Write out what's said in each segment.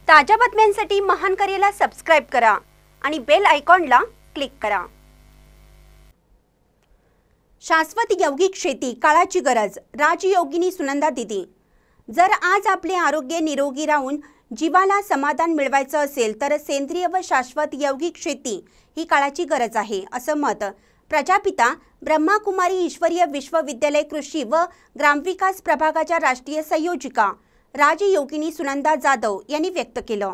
ताज्या बातम्यांसाठी महानकर्याला सबस्क्राइब करा आणि बेल आयकॉनला क्लिक करा। शाश्वत यौगिक शेती काळाची गरज। राजयोगिनी सुनंदा दीदी, जर आज आपले आरोग्य निरोगी राहून जीवाला समाधान मिळवायचं असेल तर सेंद्रिय व शाश्वत यौगिक शेती ही काळाची गरज आहे, असं मत प्रजापिता ब्रह्माकुमारी ईश्वरीय विश्वविद्यालय कृषी व ग्रामविकास प्रभागाच्या राष्ट्रीय संयोजिका राजयोगिनी सुनंदा जाधव यांनी व्यक्त केलं।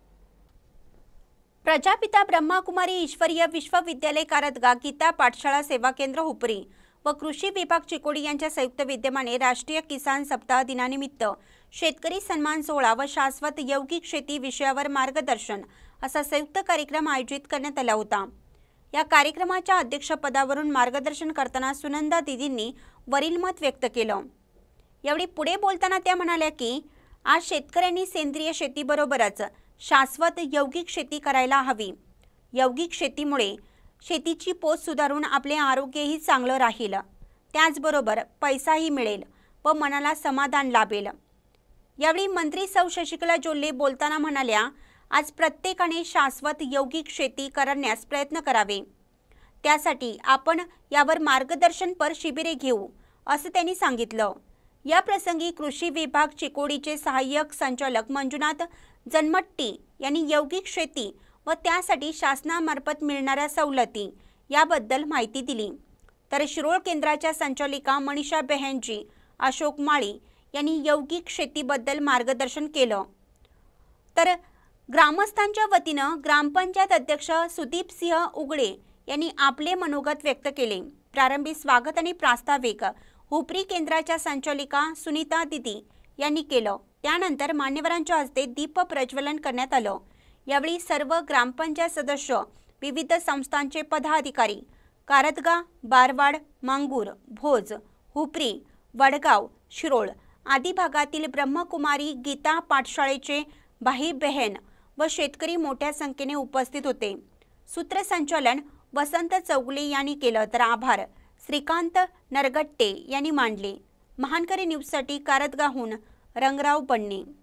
प्रजापिता ब्रह्माकुमारी ईश्वरीय विश्वविद्यालय कारदगा गीता पाठशाळा सेवा केंद्र हुपरी व कृषी विभाग चिकोडी यांच्या संयुक्त विद्यमाने राष्ट्रीय किसान सप्ताह दिनानिमित्त शेतकरी सन्मान सोहळा व शाश्वत यौगिक शेती विषयावर मार्गदर्शन असा संयुक्त कार्यक्रम आयोजित करण्यात आला होता। या कार्यक्रमाच्या अध्यक्षपदावरून मार्गदर्शन करताना सुनंदा दीदींनी वरील मत व्यक्त केलं। यावेळी पुढे बोलताना त्या म्हणाल्या की आज शेतकऱ्यांनी सेंद्रिय शेतीबरोबरच शाश्वत यौगिक शेती करायला हवी। यौगिक शेतीमुळे शेतीची पोच सुधारून आपले आरोग्यही चांगलं राहील, त्याचबरोबर पैसाही मिळेल व मनाला समाधान लाभेल। यावेळी मंत्री सौ शशिकला जोल्ले बोलताना म्हणाल्या, आज प्रत्येकाने शाश्वत यौगिक शेती करण्यास प्रयत्न करावे, त्यासाठी आपण यावर मार्गदर्शनपर शिबिरे घेऊ असं त्यांनी सांगितलं। या प्रसंगी कृषी विभाग चिकोडीचे सहाय्यक संचालक मंजुनाथ जन्मट्टी यांनी यौगिक शेती व त्यासाठी शासनामार्फत मिळणाऱ्या सवलती याबद्दल माहिती दिली, तर शिरोळ केंद्राच्या संचालिका मनीषा बेहेनजी अशोक माळी यांनी यौगिक शेतीबद्दल मार्गदर्शन केलं। तर ग्रामस्थांच्या वतीनं ग्रामपंचायत अध्यक्ष सुदीप सिंह उगडे यांनी आपले मनोगत व्यक्त केले। प्रारंभी स्वागत आणि प्रास्ताविक हुपरी केंद्राच्या संचालिका सुनीता दीदी यांनी केलं। त्यानंतर मान्यवरांच्या हस्ते दीप प्रज्वलन करण्यात आलं। यावेळी सर्व ग्रामपंचायत सदस्य, विविध संस्थांचे पदाधिकारी, कारदगा, बारवाड, मांगूर, भोज, हुपरी, वडगाव, शिरोळ आदी भागातील ब्रह्मकुमारी गीता पाठशाळेचे भाई बहन व शेतकरी मोठ्या संख्येने उपस्थित होते। सूत्रसंचालन वसंत चौगुले यांनी केलं, तर आभार श्रीकांत नरगट्टे यांनी मांडले। महानकरी न्यूजसाठी कारदगाहून रंगराव बन्ने।